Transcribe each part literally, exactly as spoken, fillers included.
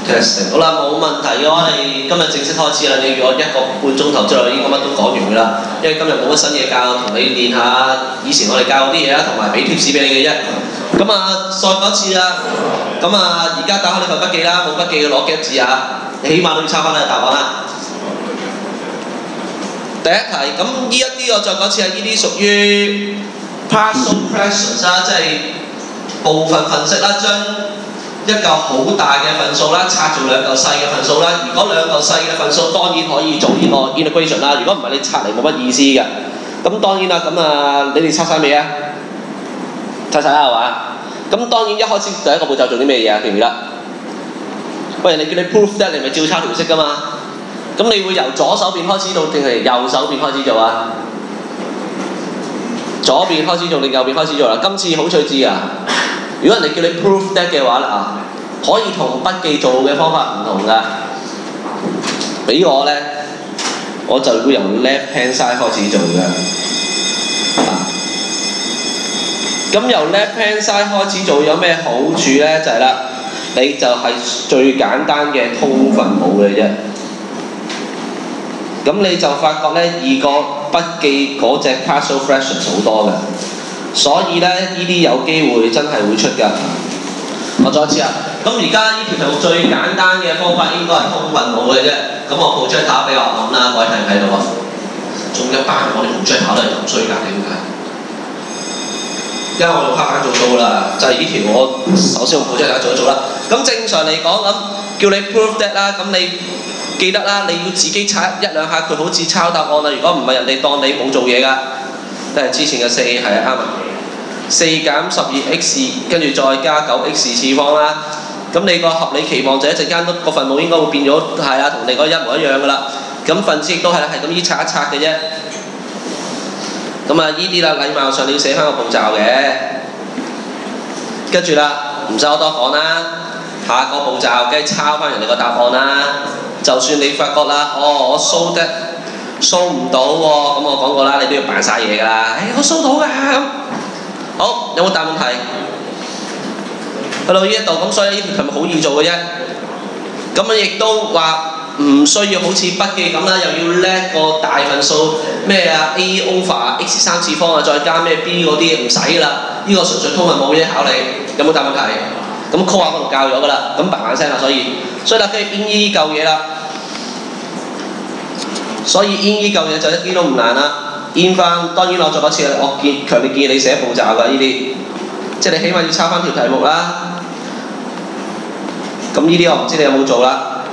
testing 好啦，冇問題嘅話，你今日正式開始啦。你預我一個半鐘頭之內應該乜都講完㗎啦，因為今日冇乜新嘢教，同你練下以前我哋教嗰啲嘢啦，同埋俾 tips 俾你嘅啫。咁啊，再講一次啦。咁啊，而家打開呢份筆記啦，冇筆記嘅攞 gap 紙啊，你起碼都要抄翻呢個答案啦。第一題，咁呢一啲我再講一次係呢啲屬於 partial fractions 啦，即係部分分式啦，將一嚿好大嘅份數啦，拆做兩嚿細嘅份數啦。如果兩嚿細嘅份數當然可以做呢個 integration 啦。如果唔係你拆嚟冇乜意思嘅。咁當然啦，咁啊你哋拆晒未啊？拆晒啦係嘛？咁當然一開始第一個步驟做啲咩嘢啊？記唔記得？喂，人哋叫你 prove that， 你咪照抄條式㗎嘛。咁你會由左手邊開始做定係右手邊開始做啊？左邊開始做定右邊開始做啦？今次好趣致啊！如果人哋叫你 prove that 嘅話咧啊，可以同筆記做嘅方法唔同㗎。俾我咧，我就會由 left hand side 開始做嘅。啊，咁由 left hand side 開始做有咩好處咧？就係啦，你就係最簡單嘅通分母嘅啫。咁你就發覺咧，二個筆記嗰隻 partial fractions 好多嘅。所以咧，呢啲有機會真係會出㗎。我再一次啊，咁而家呢條題目最簡單嘅方法應該係通分母嘅啫。咁我 projector 俾我諗啦，各位睇唔睇到啊？仲一班我哋 projector 都係咁衰㗎，點解？而家我用黑板做到啦，就係、是、呢條我首先用 projector 做一做啦。咁正常嚟講，咁叫你 prove that 啦，咁你記得啦，你要自己刷一兩下，佢好似抄答案啦。如果唔係，人哋當你冇做嘢㗎。即係之前嘅四係啊啱啊，四減十二 x 跟住再加九 x 次方啦。咁你個合理期望就一陣間都個分母應該會變咗係啊，同你嗰一模一樣㗎啦。咁分子亦都係係咁依拆一拆嘅啫。咁啊依啲啦，禮貌上你要寫翻個步驟嘅。跟住啦，唔使我多講啦，下個步驟梗係抄翻人哋個答案啦。就算你發覺啦，哦我 show 得。掃唔到喎，咁我講過啦，你都要扮晒嘢㗎啦。誒，我掃到㗎咁。好，有冇大問題？去到呢一度，咁所以呢條題目好易做嘅啫。咁啊，亦都話唔需要好似筆記咁啦，又要叻個大份數咩啊 A over x 三次方啊，再加咩 b 嗰啲唔使啦。呢、這個純粹通分母啫，考你有冇大問題？咁 call 下嗰度教咗㗎啦，咁嘭嘭聲啦，所以所以啦，跟住 in 呢嚿嘢啦。所以 in 呢嚿嘢就一啲都唔難啦 ，in 翻當然我做一次，我建強烈建議你寫步驟㗎呢啲，即係你起碼要抄翻條題目啦。咁呢啲我唔知你有冇做啦。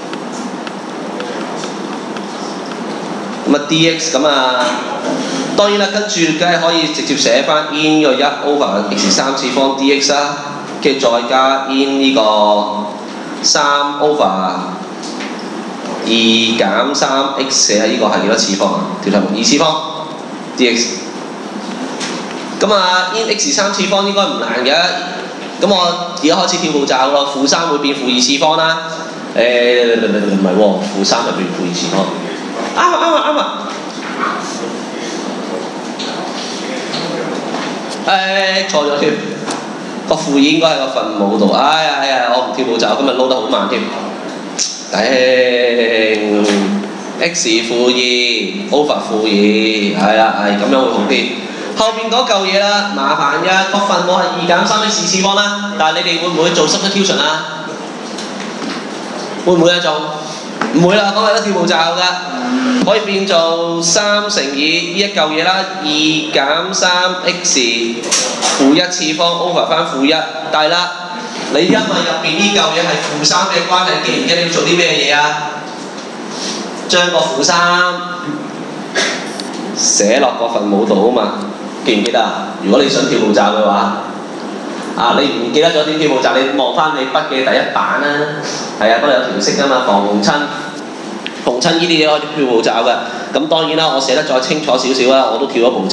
咁啊 dx 咁啊，當然啦，跟住梗係可以直接寫翻 in 個一 over x 三次方 dx 啦，跟住再加 in 呢個三 over。二減三 x 寫喺呢個係幾多次方啊？條題目二次方 dx。咁啊 in x 三次方應該唔難嘅。咁我而家開始跳步驟咯，負三會變負二次方啦。誒唔係喎，負三就變負二次方。啱啊啱啊啱啊！誒錯咗添，個負二應該喺個分母度。哎呀哎呀，我唔跳步驟，今日撈得好慢添。頂 x 負二 over 負二，係啦，係咁樣會好啲。後邊嗰嚿嘢啦，麻煩嘅個分母係二減三 x 次方啦，但係你哋會唔會做 substitution 啊？會唔會啊？做唔會啦，講係得跳步驟㗎，可以變做三乘以呢一嚿嘢啦，二減三 x 負一次方 over 翻負一，但係啦。你因為入邊呢嚿嘢係負三嘅關係，記唔記得你要做啲咩嘢啊？將個負三寫落個分母度啊嘛，記唔記得啊？如果你想跳步驟嘅話，啊你唔記得咗點跳步驟，你望翻你筆記第一版啦，係啊，都有條式㗎嘛，防逢親，逢親呢啲嘢可以跳步驟㗎。咁當然啦，我寫得再清楚少少啦，我都跳咗步驟。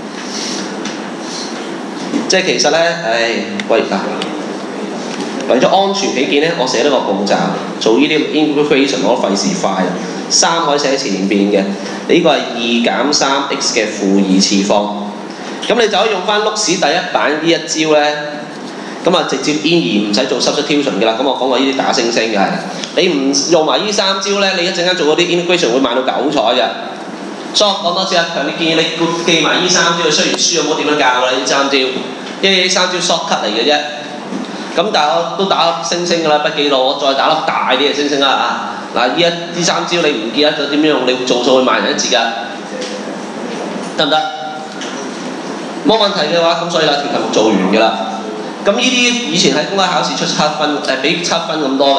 即係其實咧，唉，喂嗱。為咗安全起見咧，我寫咗個步驟，做呢啲 integration 我都費事快，三可以寫喺前邊嘅，呢個係二減三 x 嘅負二次方。咁你就可以用翻碌屎第一版呢一招咧， 咁啊直接 in 而唔使做 substitution 嘅啦。咁我講過呢啲打星星嘅係，你唔用埋呢三招咧，你一陣間做嗰啲 integration 會賣到九彩嘅。所以我講多次啊，強烈建議你記埋呢三招，雖然書有冇點樣教㗎啦呢三招，因為呢三招 shortcut 嚟嘅啫。咁但係我都打粒星星㗎啦，筆記度我再打粒大啲嘅星星啦啊！嗱，呢一呢三招你唔記得咗點樣用，你做數會賣人一截㗎，得唔得？冇問題嘅話，咁所以啦條題目做完㗎啦。咁呢啲以前喺公開考試出七分，誒俾七分咁多㗎。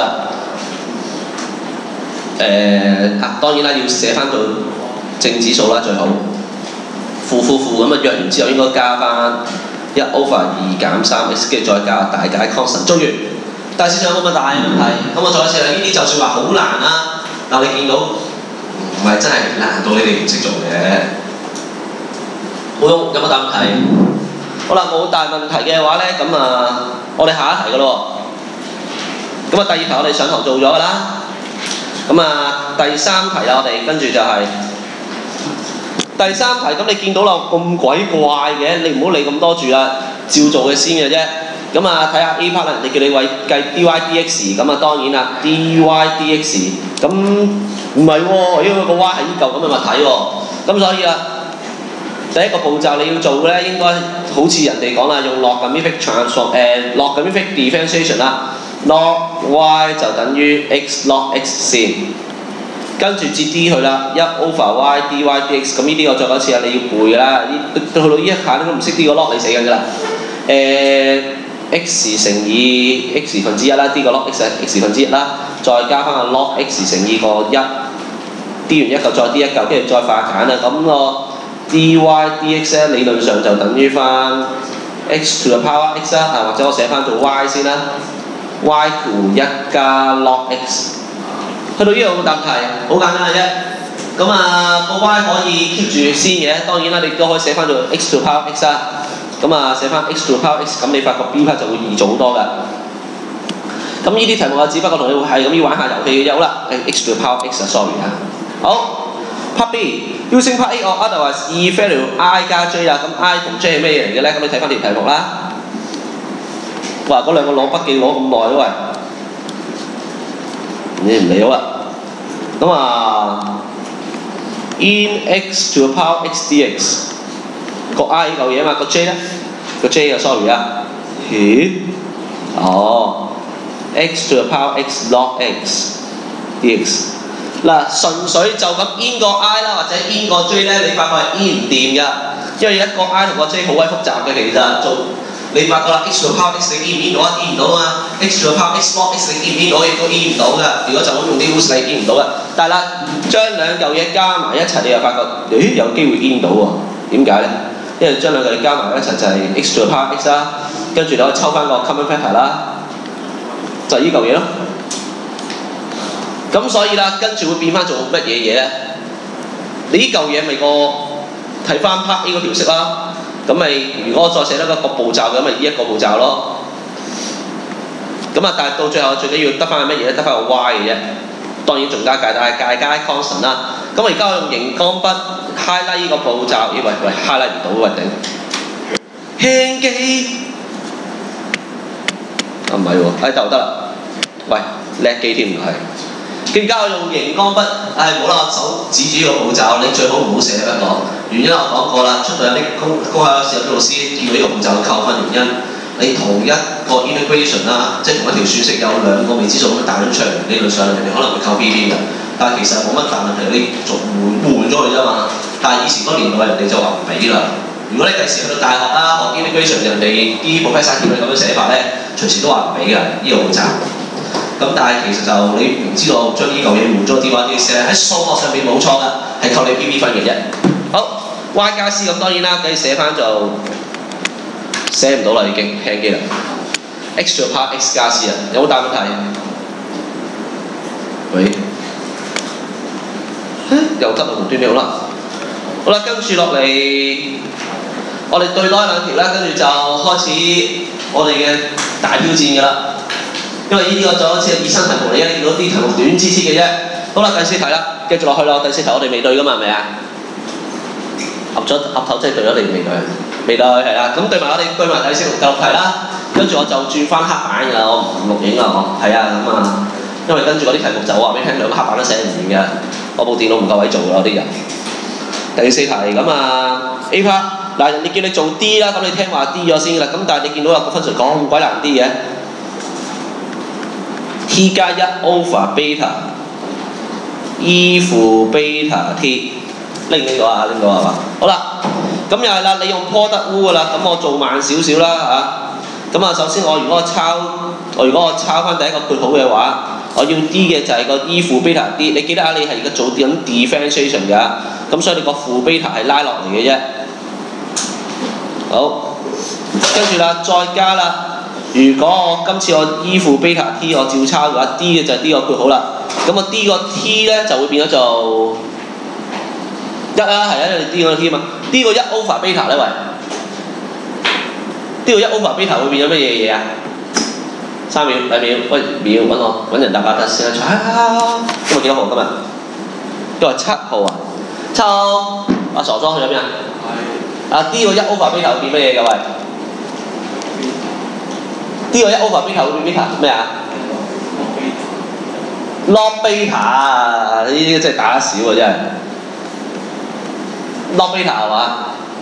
誒啊，當然啦，要寫翻做正指數啦最好，負負負咁啊，約完之後應該加翻一 over 二減三 x， 跟住再加大解 constant， 做完。大致上有冇乜大問題？咁我再一次啦，呢啲就算話好難啦，但你見到唔係真係難到你哋唔識做嘅。好，有冇大問題？好啦，冇大問題嘅話咧，咁啊，我哋下一題㗎咯喎。咁啊，第二題我哋上堂做咗㗎啦。咁啊，第三題啦，我哋跟住就係、是、第三題。咁你見到啦，咁鬼怪嘅，你唔好理咁多住啦，照做嘅先嘅啫。咁啊，睇下 A part 啦，你叫你為計 dy dx， 咁啊當然啦 dy dx， 咁唔係喎，因為個 y 係依嚿咁嘅物體喎。咁所以啊，第一個步驟你要做嘅咧，應該好似人哋講啦，用 logarithmic transform 誒 logarithmic differentiation 啦。log y 就等於 x log x 先，跟住接 d 佢啦，一 over y dy dx。咁呢啲我再講一次啊，你要背㗎啦。到到呢一下你都唔識呢個 log， 你死緊㗎啦。誒、呃、x 乘以 x 分之一啦 ，d 個 log x 係 x 分之一啦，再加翻個 log x 乘以個一 ，d 完一嚿再 d 一嚿，跟住再化簡啦。咁個 dy dx 咧理論上就等於翻 x to the power x 啦，啊或者我寫翻做 y 先啦。y 負一加 log x， 去到呢度有冇答題？好簡單嘅啫。咁啊個 y 可以 keep 住先嘅，當然啦，你都可以寫翻做 x to power x 啦。咁啊寫翻 x to power x， 咁你發覺 B part 就會易做好多㗎。咁呢啲題目啊，只不過同你係咁要玩下遊戲嘅啫。好啦，係 x to power x 啊 ，sorry 啊。好 ，Part B，using part A or otherwise e-value I 加 j 啦。咁 I 同 j 係咩嘢嚟嘅咧？咁你睇翻條題目啦。哇！嗰兩個攞筆記攞咁耐都喂，你唔理好啦。咁啊 ，in x to the power x dx 個 I 嚿嘢啊嘛，個 j 咧個 j 啊 ，sorry 啊，咦？哦 ，x to the power x log x dx 嗱，純粹就咁 in 個 I 啦，或者 in 個 j 咧，你發覺係 in 唔掂㗎，因為一個 I 同個 j 好鬼複雜嘅其實做。你發覺啦 ，x to the power x 你 in 唔 in 到啊 ？in 唔到啊嘛 ，x to the power x log x 你 in 唔 in 到，亦都 in 唔到㗎。如果就咁用啲 rules 你 in 唔到㗎。但係啦，將兩嚿嘢加埋一齊，你又發覺，咦有機會 in 到喎？點解咧？因為將兩嚿嘢加埋一齊就係 x to the power x 啦，跟住你可以抽翻個 common factor 啦，就係呢嚿嘢咯。咁所以啦，跟住會變翻做乜嘢嘢咧？你呢嚿嘢咪個睇翻 part A 嗰條式啦。咁咪如果我再寫多一個步驟嘅，咁咪呢一個步驟咯。咁啊，但係到最後最緊要得翻係乜嘢咧？得翻個 y 嘅啫。當然仲加界，但係界加 constant 啦。咁我而家我用熒光筆 highlight 呢個步驟，咦喂喂 highlight 唔到喎頂。輕機啊唔係喎，誒得得啦。喂叻機添唔係。而家我用熒光筆，唉冇啦，我手指住呢個步驟，你最好唔好寫一個。原因我講過啦，出到有啲公公考試有啲老師見到呢個步驟扣分原因，你同一個 integration 啦，即係同一條算式有兩個未知數咁彈咗出嚟，理論上人哋可能會扣 B B 㗎。但係其實冇乜大問題，你做換換咗佢啫嘛。但係以前嗰年代人哋就話唔俾啦。如果你第時去到大學啦，學 integration 人哋啲 professor 叫你咁樣寫法咧，隨時都話唔俾㗎呢個步驟。咁但係其實就你唔知道將呢嚿嘢換咗啲話啲寫喺數學上面冇錯㗎，係扣你 P B 分嘅啫。好 y 加 c 咁當然啦，你寫翻就寫唔到啦已經輕機啦。x to the power x 加 c 啊，有冇大問題？喂，又得啦，無端端好啦。好啦，跟住落嚟，我哋對多兩條啦，跟住就開始我哋嘅大挑戰㗎啦。因為呢啲我就好似係熱身題目嚟嘅，你見到啲題目短支支嘅啫。好啦，第四題啦，繼續落去咯。第四題我哋未對㗎嘛，係咪啊？合咗合頭即係對咗，你未對？未對係啦。咁對埋我哋對埋第四同第六題啦。 跟住我就轉翻黑板㗎，我唔錄影啦我。係啊咁啊，因為跟住嗰啲題目就我話俾你聽，兩個黑板都寫唔完嘅，我部電腦唔夠位做㗎啲人。第四題咁啊 A part 嗱，人哋叫你做 D 啦，咁你聽話 D 咗先啦。咁但係你見到有個分數講咁鬼難 D 嘅 ，T 加一 over beta E 負 beta T， 拎唔拎到啊？拎到係嘛？好啦，咁又係啦，你用 product rule 㗎啦，咁我做慢少少啦嚇。咁啊，首先我如果我抄，我如果我抄翻第一個括號嘅話，我要 D 嘅就係個 E 負 beta D。你記得啊，你係而家做緊 differentiation 㗎，咁所以你個負 beta 係拉落嚟嘅啫。好，跟住啦，再加啦。如果我今次我 E 負 beta T 我照抄嘅話 ，D 嘅就係 D 個括號啦。咁我 D 個 T 咧就會變咗做一啦，係啊，因為你 D 個 T 嘛。D 個一 over beta 咧喂 ，D 個一 over beta 會變咗乜嘢嘢啊？三秒、兩秒，喂秒揾我揾人答答得先啦。啊！今日幾多號？今日今日七號啊！七號，阿傻裝去咗邊啊？係。啊 D 個一 over beta 會變乜嘢嘅喂 ？D 個一 over beta 會變 beta 咩啊？log beta 啊！呢啲真係打得少啊，真係。log beta 係嘛？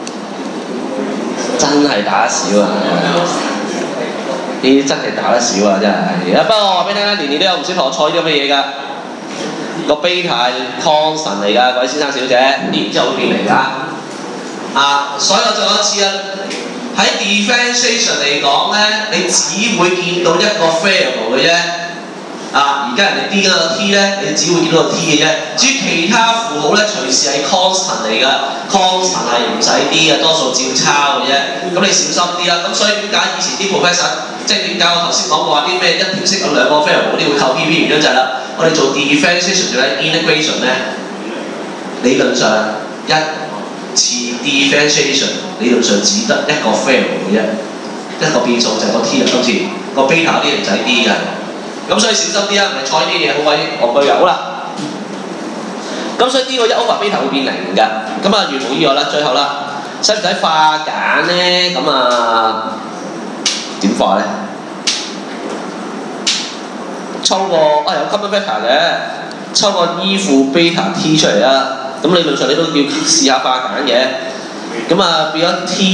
真係打得少啊！呢啲真係打得少啊，真係。不過我話俾你聽啦，年年都有唔少同學錯呢啲咁嘅嘢㗎。個 beta 係 constant 嚟㗎，各位先生小姐，年之後會變嚟㗎。啊，所以我再講一次啊，喺 differentiation 嚟講咧，你只會見到一個 variable 嘅啫。啊，而家人哋 D 嗰個 T 咧，你只會見到個 T 嘅啫。至於其他符號咧，隨時係 constant 嚟㗎 ，constant 係唔使 D 嘅，多數照抄嘅啫。咁你小心啲啦。咁所以點解以前啲 professor， 即係點解我頭先講過話啲咩一條式有兩個 variable 嗰啲會扣 P P 原因就係啦，我哋做 differentiation 仲有 integration 咧，理論上一次 differentiation 理論上只得一個 variable 嘅啫，一個變數就係個 T 啦。今次個 beta 啲唔使 D 㗎。咁所以小心啲啊，唔係錯呢啲嘢好鬼戇居㗎。好啦，咁所以呢個一 over beta 會變零㗎。咁啊，如無意外啦，最後啦，使唔使化簡咧？咁啊，點化咧？抽個啊有 common factor 嘅，抽個 E 負 beta T 出嚟啦。咁理論上你都要試下化簡嘅。咁啊，變咗 T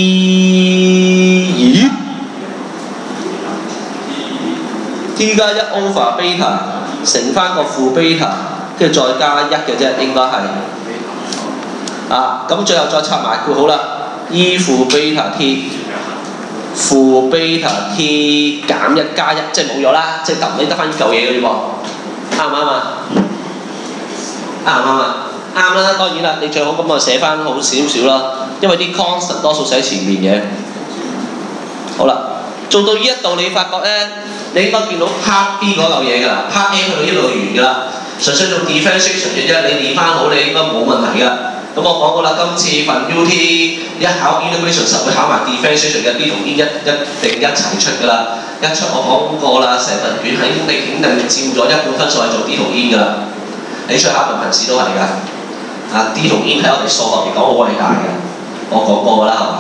咦？T 加一 over beta 乘翻個負 beta， 跟住再加一嘅啫，應該係啊。咁最後再插埋括號啦 ，E 負 beta T 負 beta T 減一加一，即係冇咗啦，即係揼你得翻呢嚿嘢嘅啫噃，啱唔啱啊？啱唔啱啊？啱啦，當然啦，你最好咁啊寫翻好少少啦，因為啲 constant 多數寫前面嘅。好啦，做到呢一度你發覺咧。你應該見到 part B 嗰嚿嘢㗎啦 ，part A 去到呢度完㗎啦，純粹做 differentiation 嘅啫，你練翻好你應該冇問題㗎。咁我講過啦，今次份 U T 一考 integration 實會考埋 differentiation 嘅 D 同 E 一一定一齊出㗎啦。一出我講過啦，成份卷係你肯定佔咗一半分數係做 D 同 E 㗎啦。你出考文憑試都係㗎。啊 D 同 E 喺我哋數學嚟講好偉大嘅，我講過㗎啦係嘛？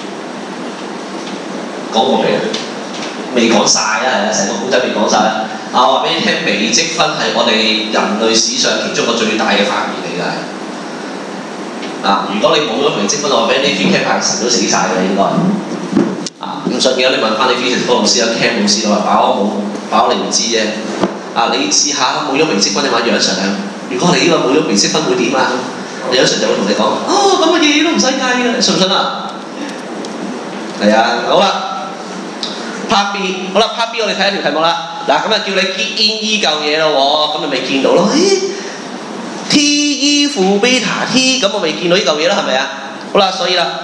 講過未啊？未講晒啊，係啊，成個古仔未講晒啊！啊，我話俾你聽，微積分係我哋人類史上其中一個最大嘅發明嚟㗎。啊，如果你冇咗微積分，我話俾你聽 P K 派神都死晒㗎應該。啊，唔信嘅你問翻你 physics 科老師啦 ，Cam 老師話把我冇，把我你唔知啫。啊，你試下冇咗微積分，你話楊 Sir，如果你呢個冇咗微積分會點啊？楊 Sir 就會同你講，哦，咁嘅嘢都唔使計㗎，信唔信啊？係啊，好啦。Part B， 好啦 ，Part B 我哋睇一條題目啦。嗱，咁啊叫你 get in 依嚿嘢咯喎，咁你咪見到咯。咦 ，T E 負 beta T， 咁我未見到呢嚿嘢啦，係咪啊？好啦，所以啦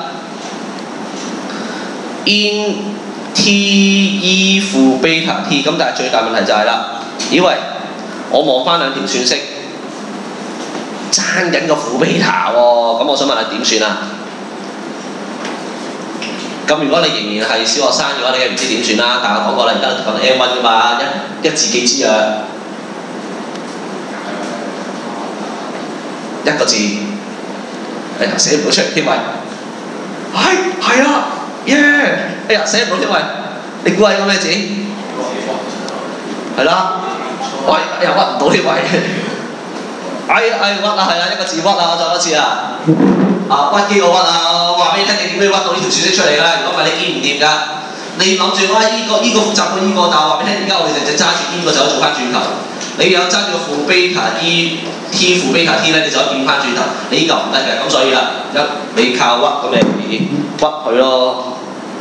，in T E 負 beta T， 咁但係最大問題就係啦，咦喂，我望翻兩條算式，爭緊個負 beta 喎，咁我想問下點算啊？咁如果你仍然係小學生嘅話，你梗係唔知點算啦。但係我講過啦，而家講 M 一㗎嘛，一一字記之啊，一個字，哎呀寫唔到出嚟添喂，係係啊，耶！哎呀寫唔到添喂， 你估係個咩字？係啦，喂又屈唔到呢位，哎哎屈啊係啊，一個字屈啊，我再多次啊，啊屈機個屈啊，我話俾你聽，你點樣屈到呢條樹式出嚟㗎？如果唔係你堅唔掂㗎。你諗住哇依個依個複雜過依個，但我話俾你聽，而家我哋就就揸住邊個就可以做翻轉頭。你有揸住個負 beta E T 負 beta T 咧，你就可以變翻轉頭。你依嚿唔得嘅，咁所以啦，一你靠屈咁你屈佢咯。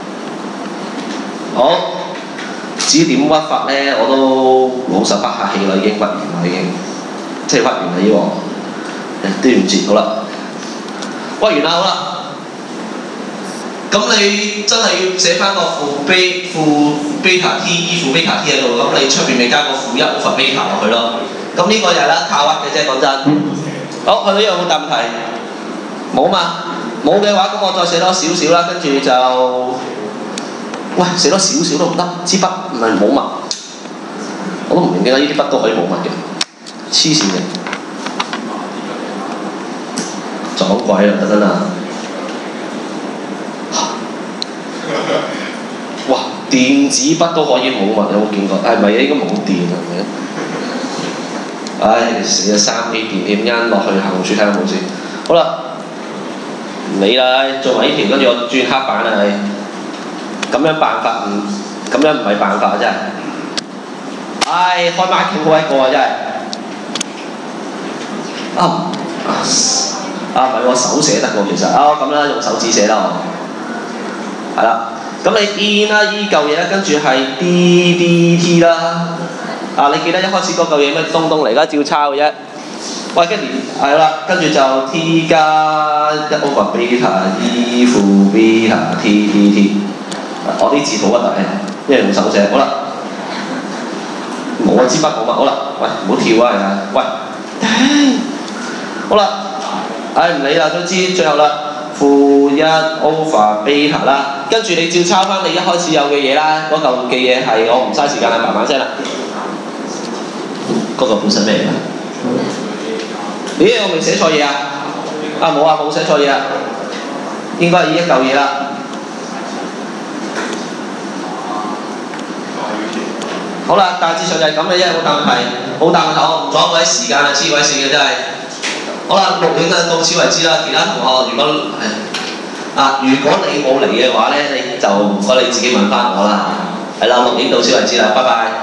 好，至於點屈法咧，我都老實不客氣啦，已經屈完啦，已經即係屈完啦呢個端午節好啦，屈完啦好啦。咁你真係要寫翻個負 b 負 beta t e 負 beta t 喺度，咁你出邊咪加個負一 over beta 落去咯。咁呢個就係啦，靠屈嘅啫，講真。好，去到呢度有冇答題？冇嘛？冇嘅話，咁我再寫多少少啦，跟住就，喂，寫多少少都唔得，支筆唔係冇墨，我都唔明點解呢啲筆都可以冇墨嘅，黐線嘅，撞鬼啦，真啊！哇！電子筆都可以冇墨，有冇見過？係咪應該冇電啊？係咪？唉，死啦！三 A 電添，啱落去行住睇下有冇先。好啦，唔理啦，做埋呢條，跟住我轉黑板啦，係。咁樣辦法唔，咁樣唔係辦法真係。唉，開 marking 好一個啊真係。啊啊啊！唔係我手寫得喎，其實啊咁啦，用手指寫啦我。係啦。咁你 in 啦，依嚿嘢跟住係 D D T 啦。啊，你記得一開始嗰嚿嘢咩東東嚟㗎？照抄嘅啫。喂，跟住係啦，跟住就 T 加一 over beta E 負 beta T D T。我啲字好核突嘅，因為用手寫。好啦，冇啊支筆冇乜。好啦，喂，唔好跳啊，係啊，喂，好啦，唉唔理啦，都知最後啦。負一 over beta 啦，跟住你照抄翻你一開始有嘅嘢啦，嗰嚿嘅嘢係我唔嘥時間啦，慢慢聲啦。嗰個本身咩嚟㗎？咦，我未寫錯嘢啊？啊冇啊，冇寫錯嘢啊，應該係呢一嚿嘢啦。好啦，大致上就係咁嘅啫，冇答問題，冇答問題，我唔阻鬼時間啊，黐鬼線嘅真係。好啦，錄影就到此為止啦。其他同學，如果誒啊，如果你冇嚟嘅話咧，你就唔該你自己問翻我啦。係啦，錄影到此為止啦，拜拜。